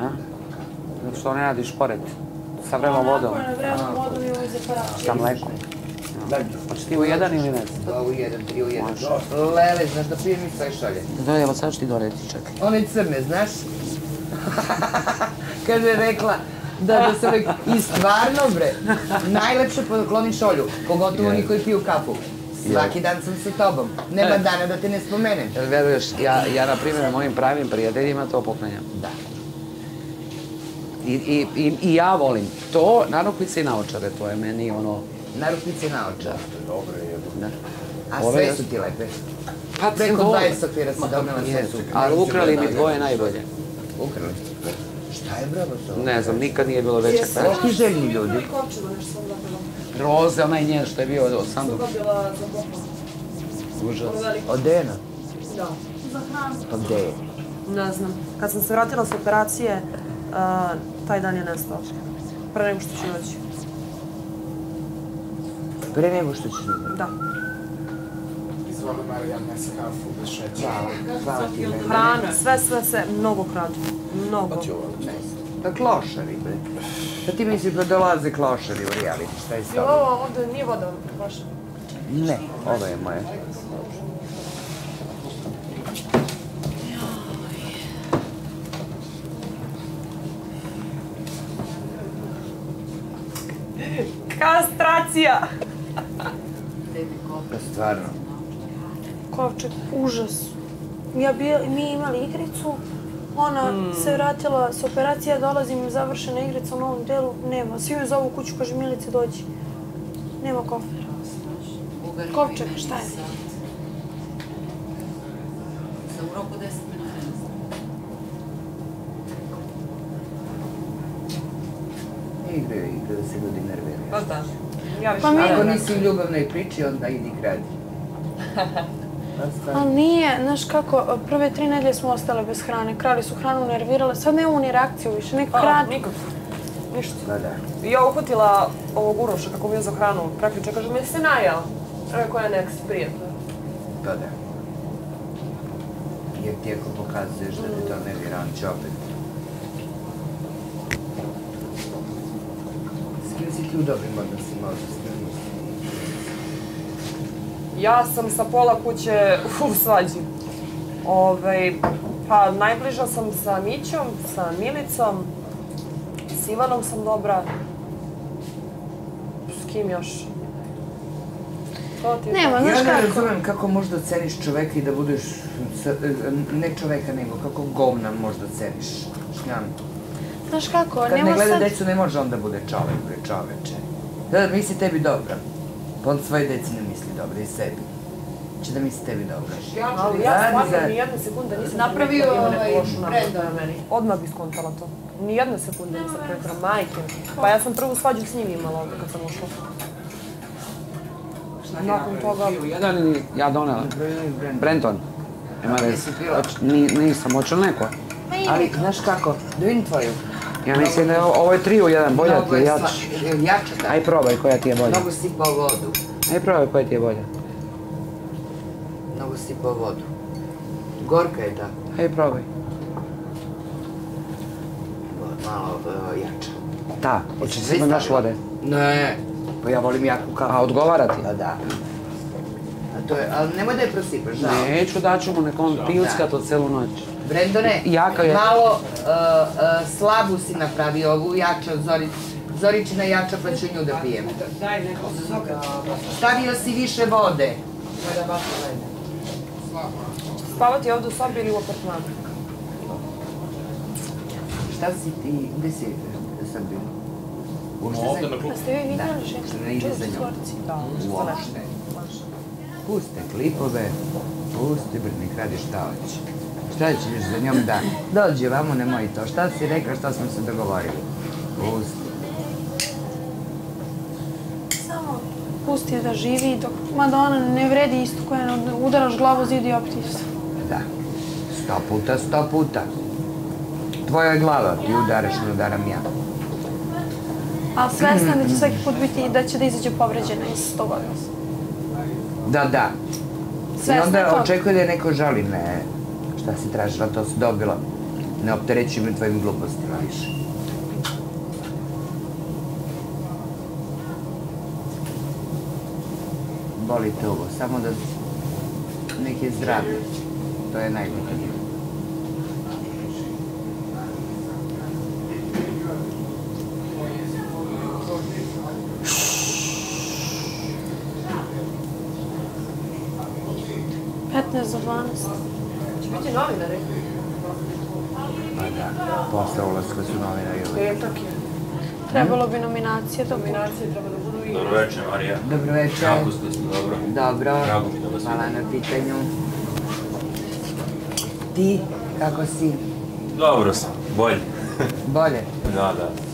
Zato što ne radiš pored. Sa vrelom vodom. Vrelom vodom i ovo iz aparata. Sa mlekom. Hoćeš ti u jedan ili ne? Da, u jedan, 3 u 1. Lele, znaš da pijem i sve šalje. Da, evo sad ću ti doneti, čekaj. One crne, znaš? Kaže je rekla da se uvijek... I stvarno, bre, najlepše pokloniš Olju, pogotovo oni koji piju kafu. Svaki dan sam sa tobom. Nema dana da te ne spomenem. Jel veruješ, ja na primjer mojim pravim prijateljima to poklanjam. Da. I ja volim to, narukvice i naočare, to je meni ono... Narukvice i naočare. Dobro je jedno. A sve su ti lepe. Pa Preko 20 okvira si dobila sve su. Ali ukrali mi dvoje najbolje. Ukrali? Šta je bravo to? Ne znam, nikad nije bilo veće pere. Koliki željni ljudi? Roze, onaj njen što je bio od Sandu. Dobila za poklon. Užas. Od Dejana? Da. Za hranu. Pa gde je? Ne znam. Kad sam se vratila s operacije, taj dan je nestao. Pre nego što ću doći. Pre nego što ćeš vidjeti? Da. Izvoli Marijan, nesi kafu bez šećera. Hvala ti, Lele. Hrana, sve, mnogo kradu. Mnogo. Pa klošari, bre. Pa ti misliš da dolaze klošari u reality, šta je s tobom? Ovo ovdje nije voda vaša. Ne, ovo je moje. Kastracija! Pa stvarno. Kovčeg, užas. Mi imali igricu, ona se vratila s operacije, dolazim, završena igrica u novom delu, nema. Svi me zovu u kuću, kaže Milice dođi. Nema kofera. Kovčeg, šta je? U roku 10 minuta. Igraju da se ljudi nerviraju. Pa da. Ako nisi u ljubavnoj priči, onda idi kradi. Ali nije, znaš kako, prve 3 nedelje smo ostale bez hrane, krali su hranu, nervirale, sad nemamo ni reakciju više, neko kradi. Nikak, ništa. Da, da. I ja uhvatila ovog Uroša kako mi je za hranu, preključe, kaže, mi se najao. Rekao je nek si prijatno. Da, da. Jer ti ako pokazuješ da ti to nervira, on će opet. S kim si ti u dobrim odnosima odnosno? Ja sam sa pola kuće u svađi. Pa najbliža sam sa Mićom, sa Milicom, s Ivanom sam dobra. S kim još? Ja ne razumem kako možda ceniš čoveka i da budeš, ne čoveka nego kako govna možda ceniš. Šnjam. Znaš kako, kad ne gleda decu ne može on da bude čovek, bre čoveče. Da misli tebi dobro. Pa on svoje deci ne misli dobro i sebi. Će da misli tebi dobro. Ali ja stvarno nijedne sekunde nisam napravio neku lošu napravdu na meni. Odmah bi skontala to. Nijedne sekunde nisam prekrao, majke. Pa ja sam prvu svađu s njim imala ovdje kad sam ušla. Nakon toga... Jedan ili ja donela? Brenton. Nema veze. Nisam, hoće li neko? Ali, znaš kako, da vidim tvoju. Ja mislim da ovo je 3 u 1, bolja ti je jača. Jača, da. Aj probaj koja ti je bolja. Mnogo sipa u vodu. Aj probaj koja ti je bolja. Mnogo sipa u vodu. Gorka je tako. Aj probaj. Malo jača. Da, hoćeš si imaš vode? Ne. Pa ja volim jaku kafu. A odgovara ti? Da, da. Ali nemoj da je prosipaš, žao. Neću, daću mu nekom pilska to celu noć. Brendone, malo slabu si napravio ovu jača, Zoričina jača pa ću nju da pijem. Daj neko soka. Stavio si više vode. Spavati ovdje u sobi ili u apartmanu? Šta si ti, gde si sad bio? Ovdje na klubu. Ste vi vidjeli ženu? Što ne ide za njom? Da, Uopšte. Puste klipove, pusti, nek radi šta hoće. Šta ćeš za njom da dođe vamo, nemoj to. Šta si rekla, šta smo se dogovorili? Pusti. Samo pusti je da živi, mada ona ne vredi isto koja udaraš glavu zid i optiv se. Da. 100 puta. Tvoja glava ti udaraš, ne udaram ja. Ali svesna da će svaki put biti da će da izađe povređena iz tog odnosa. Da. I onda očekuje da je neko žali. Ne, šta si tražila, to si dobila. Ne opterećuj me tvojim glupostima više. Boli te ovo, samo da nek je zdrav. To je najbitnije. za 12. Će biti novinari? Pa da, posle ulaska su novinari uvijek. Petak je. Trebalo bi nominacije da budu. Nominacije treba da budu i... Dobro večer, Marija. Dobro večer. Kako ste dobro? Dobro. Drago mi da vas Hvala vidim. na pitanju. Ti, kako si? Dobro sam, bolje. Bolje? Da.